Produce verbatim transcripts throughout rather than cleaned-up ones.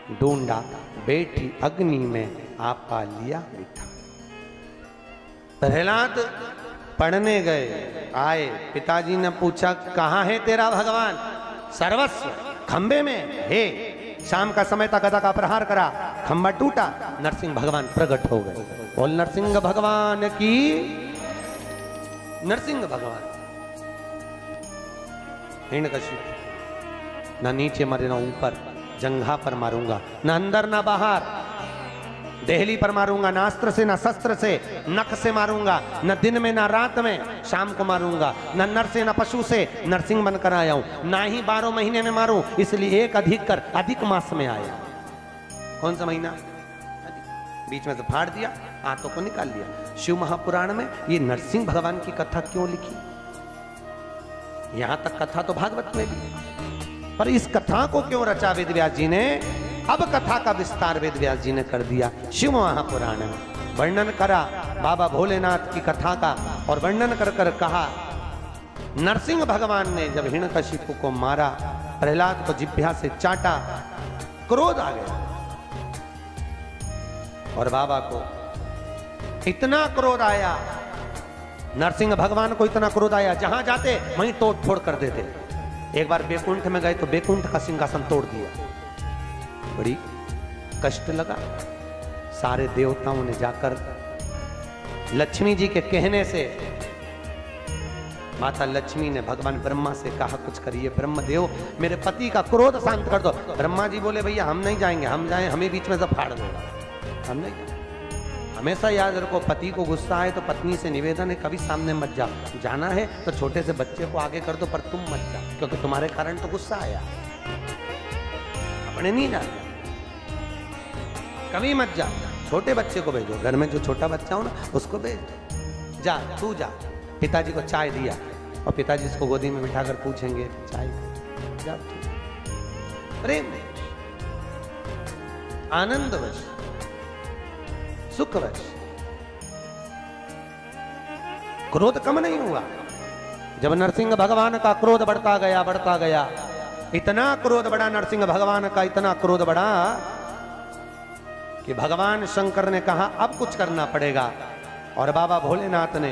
ढूंढा बैठी अग्नि में आपा लिया मीठा। प्रहलाद पढ़ने गए, आए, पिताजी ने पूछा कहाँ है तेरा भगवान? सर्वस्व खंबे में है। शाम का समय था, गदा का प्रहार करा, खंबा टूटा, नरसिंह भगवान प्रकट हो गए। बोल नरसिंह भगवान की। नरसिंह भगवान हिरण्यकशिपु ना नीचे मारे ना ऊपर, जंघा पर मारूंगा, ना अंदर ना बाहर, देहली पर मारूंगा, ना अस्त्र से ना शस्त्र से, नख से मारूंगा, न दिन में ना रात में, शाम को मारूंगा, न नर से ना पशु से, नरसिंह बनकर आया हूं, ना ही बारह महीने में मारूं, इसलिए एक अधिक कर अधिक मास में आया। कौन सा महीना? बीच में से फाड़ दिया, आंतों को निकाल लिया। शिव महापुराण में ये नरसिंह भगवान की कथा क्यों लिखी? यहां तक कथा तो भागवत में भी, पर इस कथा को क्यों रचा वेद व्यास जी ने? अब कथा का विस्तार वेद व्यास जी ने कर दिया शिव महापुराण में। वर्णन करा बाबा भोलेनाथ की कथा का, और वर्णन कर कर कहा नरसिंह भगवान ने जब हिरण्यकशिपु को मारा, प्रहलाद को जिह्वा से चाटा, क्रोध आ गया, और बाबा को इतना क्रोध आया, नरसिंह भगवान को इतना क्रोध आया, जहां जाते वहीं तोड़ फोड़ कर देते। एक बार बैकुंठ में गए तो बैकुंठ का सिंहासन तोड़ दिया, बड़ी कष्ट लगा। सारे देवताओं ने जाकर लक्ष्मी जी के कहने से, माता लक्ष्मी ने भगवान ब्रह्मा से कहा कुछ करिए ब्रह्मदेव, मेरे पति का क्रोध शांत कर दो। ब्रह्मा जी बोले भैया हम नहीं जाएंगे, हम जाएं हमें बीच में से फाड़ देगा, हम नहीं जाएंगे। हमेशा याद रखो, पति को गुस्सा आए तो पत्नी से निवेदन है कभी सामने मत जाओ, जाना है तो छोटे से बच्चे को आगे कर दो, पर तुम मत जाओ, क्योंकि तुम्हारे कारण तो गुस्सा आया, अपने नहीं जाना, कभी मत जा। छोटे बच्चे को भेजो, घर में जो छोटा बच्चा हो ना उसको भेज दो, जा तू जा। पिताजी को चाय दिया, और पिताजी इसको गोदी में बिठाकर पूछेंगे चाय, जा प्रेम, आनंदवश, सुखवश, क्रोध कम नहीं हुआ। जब नरसिंह भगवान का क्रोध बढ़ता गया बढ़ता गया, इतना क्रोध बढ़ा नरसिंह भगवान का, इतना क्रोध बढ़ा कि भगवान शंकर ने कहा अब कुछ करना पड़ेगा, और बाबा भोलेनाथ ने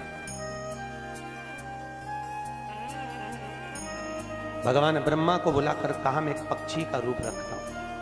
भगवान ब्रह्मा को बुलाकर कहा मैं एक पक्षी का रूप रखता हूं,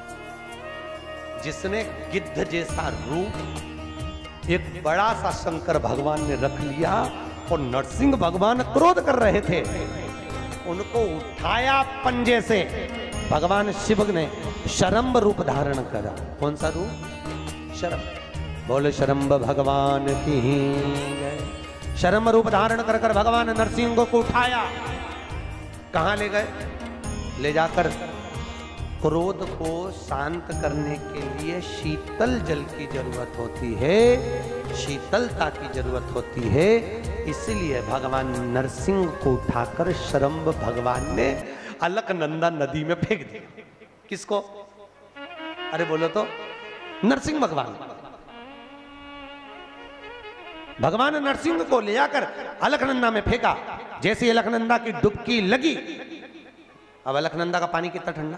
जिसने गिद्ध जैसा रूप एक बड़ा सा शंकर भगवान ने रख लिया, और नरसिंह भगवान क्रोध कर रहे थे, उनको उठाया पंजे से, भगवान शिव ने शरम्ब रूप धारण करा। कौन सा रूप? शरम्ब। बोले शरम्ब भगवान की जय। शरम्ब रूप धारण कर कर भगवान नरसिंह को उठाया, कहां ले गए? ले जाकर क्रोध को शांत करने के लिए शीतल जल की जरूरत होती है, शीतलता की जरूरत होती है, इसलिए भगवान नरसिंह को उठाकर शरम्ब भगवान ने अलकनंदा नदी में फेंक दिया। किसको? अरे बोलो तो, नरसिंह भगवान। भगवान नरसिंह को ले जाकर अलकनंदा में फेंका। जैसे अलकनंदा की डुबकी लगी, अब अलकनंदा का पानी कितना ठंडा,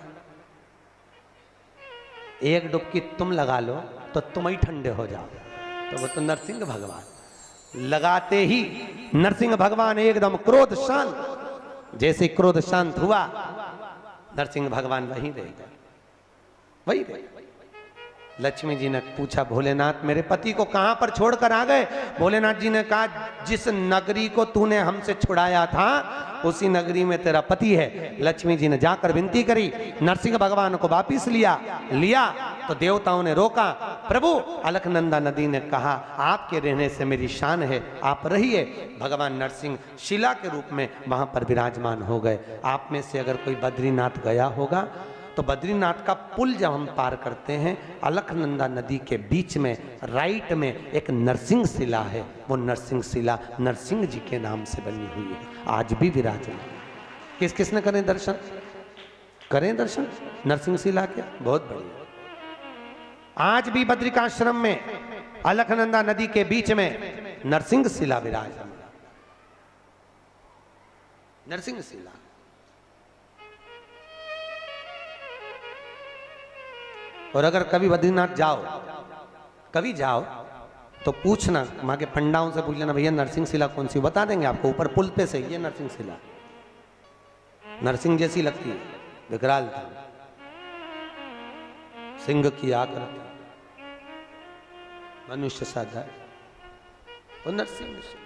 एक डुबकी तुम लगा लो तो तुम ही ठंडे हो जाओ। तो वो तो नरसिंह भगवान लगाते ही नरसिंह भगवान एकदम क्रोध शांत। जैसे क्रोध शांत हुआ, नरसिंह भगवान वहीं रह गए, वहीं रह गए। लक्ष्मी जी ने पूछा भोलेनाथ मेरे पति को कहां पर छोड़कर आ गए? भोलेनाथ जी ने कहा जिस नगरी को तूने हमसे छुड़ाया था उसी नगरी में तेरा पति है। लक्ष्मी जी ने जाकर विनती करी, नरसिंह भगवान को वापिस लिया लिया तो देवताओं ने रोका। प्रभु, अलकनंदा नदी ने कहा आपके रहने से मेरी शान है, आप रहिए। भगवान नरसिंह शिला के रूप में वहां पर विराजमान हो गए। आप में से अगर कोई बद्रीनाथ गया होगा तो बद्रीनाथ का पुल जब हम पार करते हैं, अलकनंदा नदी के बीच में राइट में एक नरसिंह शिला है। वो नरसिंह शिला नरसिंह जी के नाम से बनी हुई है, आज भी विराजमान। किस किसने करें दर्शन? करें दर्शन नरसिंह शिला के, बहुत बढ़िया। आज भी बद्रिकाश्रम में अलकनंदा नदी के बीच में नरसिंह शिला विराजमान, नरसिंह शिला। और अगर कभी बद्रीनाथ जाओ, कभी जाओ तो पूछना, वहाँ के पंडाओं से पूछ लेना भैया नरसिंह शिला कौन सी, बता देंगे आपको। ऊपर पुल पे से ये नरसिंह शिला, नरसिंह जैसी लगती है, विकराल था, सिंह की आकृति, मनुष्य सा धर, वो नरसिंह।